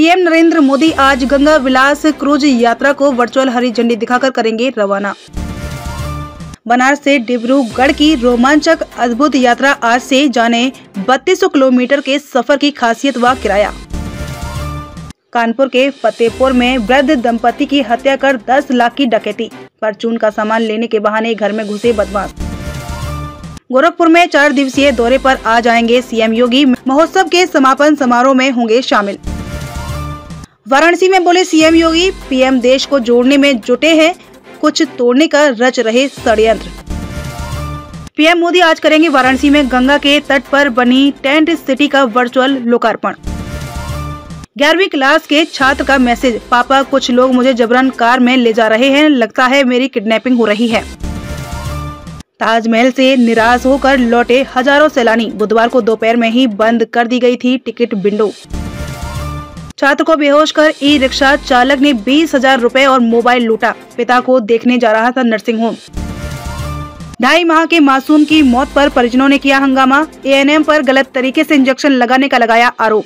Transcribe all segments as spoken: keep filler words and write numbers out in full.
PM Narendra Modi आज गंगा विलास cruise यात्रा को वर्चुअल हरी झंडी दिखाकर करेंगे रवाना। बनारस से डिब्रूगढ़ की रोमांचक अद्भुत यात्रा आज से जाने बत्तीस सौ किलोमीटर के सफर की खासियत व किराया। कानपुर के फतेहपुर में वृद्ध दंपति की हत्या कर दस लाख की डकैती, परचून का सामान लेने के बहाने घर में घुसे बदमाश। गोरखपुर में चार दिवसीय दौरे पर आ जाएंगे सीएम योगी, महोत्सव के समापन समारोह में होंगे शामिल। वाराणसी में बोले सीएम योगी, पीएम देश को जोड़ने में जुटे हैं, कुछ तोड़ने का रच रहे षड्यंत्र। पीएम मोदी आज करेंगे वाराणसी में गंगा के तट पर बनी टेंट सिटी का वर्चुअल लोकार्पण। ग्यारहवीं क्लास के छात्र का मैसेज, पापा कुछ लोग मुझे जबरन कार में ले जा रहे हैं, लगता है मेरी किडनैपिंग हो रही है। ताजमहल से निराश होकर लौटे हजारों सैलानी, बुधवार को दोपहर में ही बंद कर दी गई थी टिकट विंडो। छात्र को बेहोश कर ई रिक्शा चालक ने बीस हजार रूपए और मोबाइल लूटा, पिता को देखने जा रहा था नर्सिंग होम। ढाई माह के मासूम की मौत पर परिजनों ने किया हंगामा, एएनएम पर गलत तरीके से इंजेक्शन लगाने का लगाया आरोप।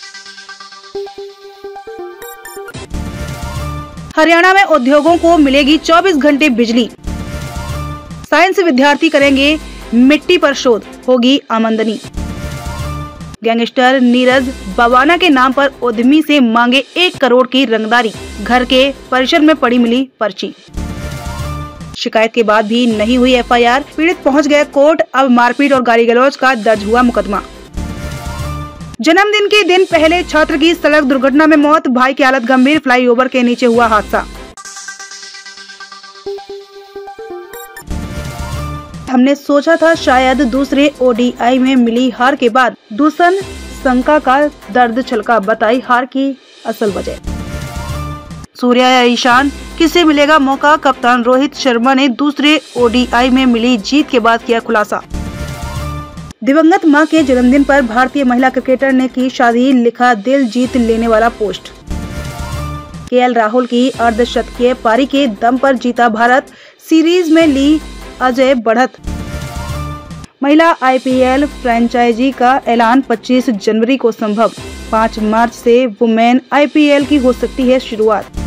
हरियाणा में उद्योगों को मिलेगी चौबीस घंटे बिजली। साइंस विद्यार्थी करेंगे मिट्टी पर शोध, होगी आमदनी। गैंगस्टर नीरज बवाना के नाम पर उद्यमी से मांगे एक करोड़ की रंगदारी, घर के परिसर में पड़ी मिली पर्ची। शिकायत के बाद भी नहीं हुई एफआईआर, पीड़ित पहुंच गए कोर्ट, अब मारपीट और गाली गलौज का दर्ज हुआ मुकदमा। जन्मदिन के दिन पहले छात्र की सड़क दुर्घटना में मौत, भाई की हालत गंभीर, फ्लाईओवर के नीचे हुआ हादसा। हमने सोचा था शायद दूसरे ओडीआई में मिली हार के बाद दूषण शंका का दर्द छलका, बताई हार की असल वजह। सूर्या या ईशान, किसे मिलेगा मौका? कप्तान रोहित शर्मा ने दूसरे ओडीआई में मिली जीत के बाद किया खुलासा। दिवंगत मां के जन्मदिन पर भारतीय महिला क्रिकेटर ने की शादी, लिखा दिल जीत लेने वाला पोस्ट। केएल राहुल की अर्धशतकीय पारी के दम पर जीता भारत, सीरीज में ली अजय बढ़त। महिला आईपीएल फ्रेंचाइजी का ऐलान पच्चीस जनवरी को संभव, पाँच मार्च से वुमेन आईपीएल की हो सकती है शुरुआत।